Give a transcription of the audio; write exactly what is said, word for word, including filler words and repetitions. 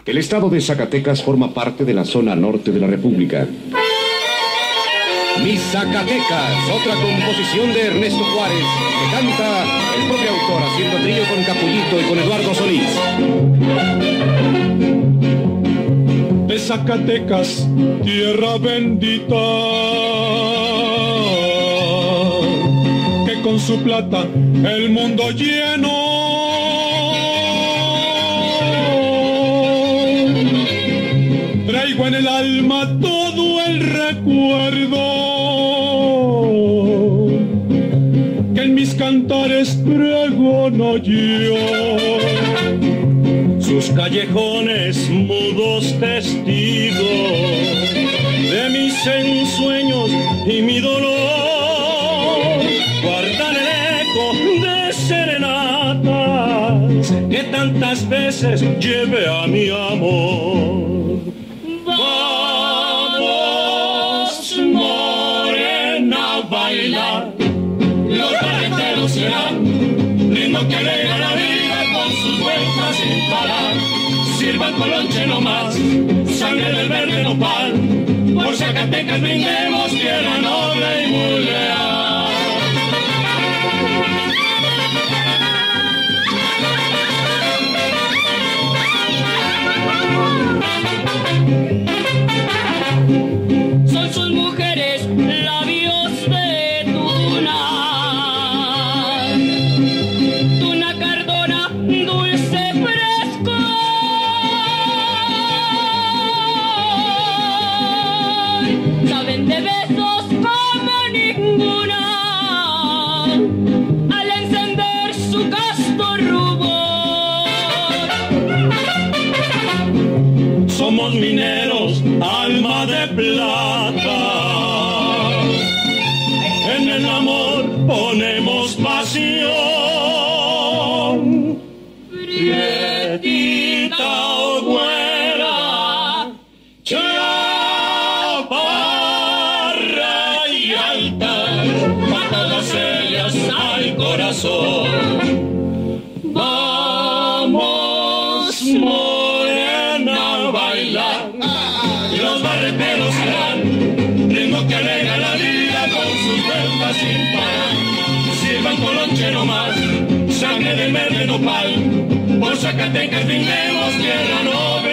El estado de Zacatecas forma parte de la zona norte de la República. Mis Zacatecas, otra composición de Ernesto Juárez, que canta el propio autor haciendo trío con Capullito y con Eduardo Solís. De Zacatecas, tierra bendita, que con su plata el mundo lleno. Traigo en el alma todo el recuerdo que en mis cantares pregono yo. Sus callejones mudos testigos de mis ensueños y mi dolor guardan el eco de serenatas que tantas veces llevé a mi amor. Vamos, morena, a bailar, los barreteros serán ritmo que alegra la vida con sus vueltas sin parar. Sirvan colonche no más, sangre del verde nopal, por Zacatecas brindemos tierra noble y muy leal. Son sus mujeres labios de tuna, tuna cardona, dulce fresco. Saben de besos como ninguna, al encender su casto rubor. Somos mineros, alma de plata, en el amor ponemos pasión. Prietita o güera, chaparra y alta, para todas ellas al corazón. Vamos, morena, a bailar, los barreteros serán ritmo que alegra la vida con sus vueltas sin parar. Sirvan colonche no más, sangre de verde nopal, por Zacatecas brindemos tierra noble.